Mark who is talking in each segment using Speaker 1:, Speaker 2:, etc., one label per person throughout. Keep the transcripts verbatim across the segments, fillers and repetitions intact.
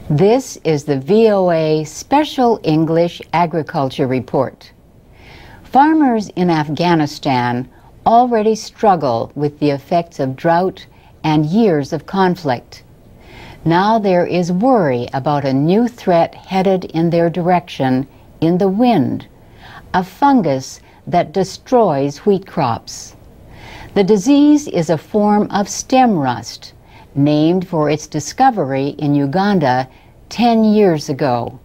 Speaker 1: This is the V O A Special English Agriculture Report. Farmers in Afghanistan already struggle with the effects of drought and years of conflict. Now there is worry about a new threat headed in their direction in the wind, a fungus that destroys wheat crops. The disease is a form of stem rust, named for its discovery in Uganda ten years ago.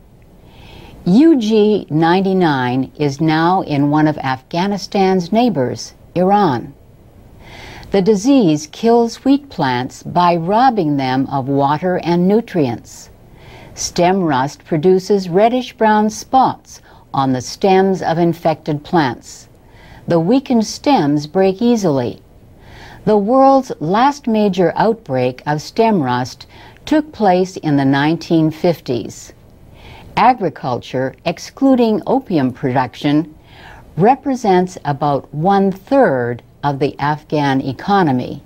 Speaker 1: U G ninety-nine is now in one of Afghanistan's neighbors, Iran. The disease kills wheat plants by robbing them of water and nutrients. Stem rust produces reddish-brown spots on the stems of infected plants. The weakened stems break easily. The world's last major outbreak of stem rust took place in the nineteen fifties. Agriculture, excluding opium production, represents about one-third of the Afghan economy.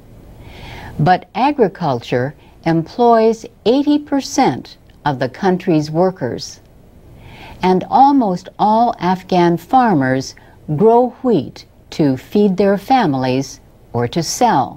Speaker 1: But agriculture employs eighty percent of the country's workers, and almost all Afghan farmers grow wheat to feed their families or to sell.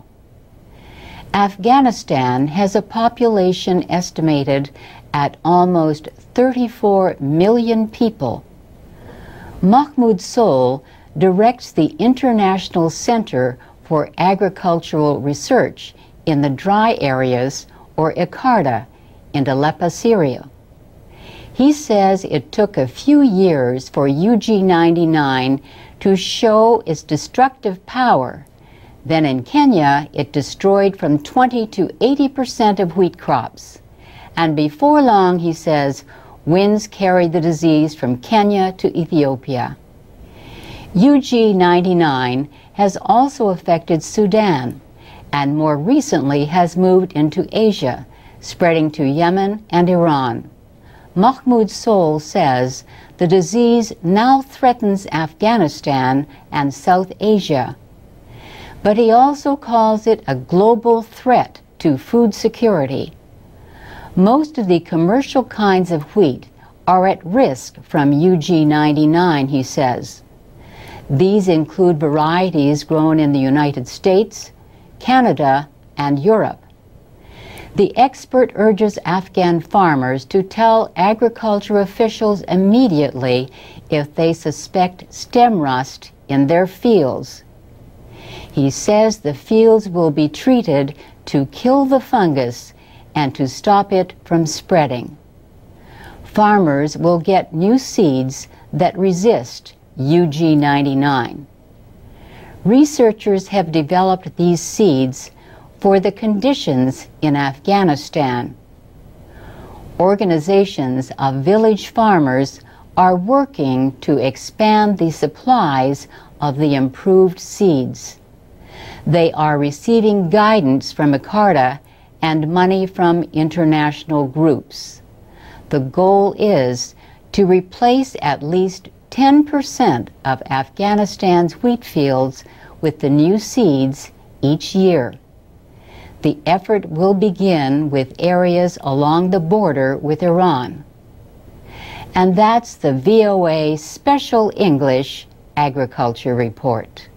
Speaker 1: Afghanistan has a population estimated at almost thirty-four million people. Mahmoud Sohl directs the International Center for Agricultural Research in the dry areas, or ICARDA, in Aleppo, Syria. He says it took a few years for U G ninety-nine to show its destructive power. Then in Kenya, it destroyed from twenty to eighty percent of wheat crops. And before long, he says, winds carried the disease from Kenya to Ethiopia. U G ninety-nine has also affected Sudan, and more recently has moved into Asia, spreading to Yemen and Iran. Mahmoud Sohl says the disease now threatens Afghanistan and South Asia. But he also calls it a global threat to food security. Most of the commercial kinds of wheat are at risk from U G ninety-nine, he says. These include varieties grown in the United States, Canada, and Europe. The expert urges Afghan farmers to tell agriculture officials immediately if they suspect stem rust in their fields. He says the fields will be treated to kill the fungus and to stop it from spreading. Farmers will get new seeds that resist U G ninety-nine. Researchers have developed these seeds for the conditions in Afghanistan. Organizations of village farmers are working to expand the supplies of the improved seeds. They are receiving guidance from ICARDA and money from international groups. The goal is to replace at least ten percent of Afghanistan's wheat fields with the new seeds each year. The effort will begin with areas along the border with Iran. And that's the V O A Special English Agriculture Report.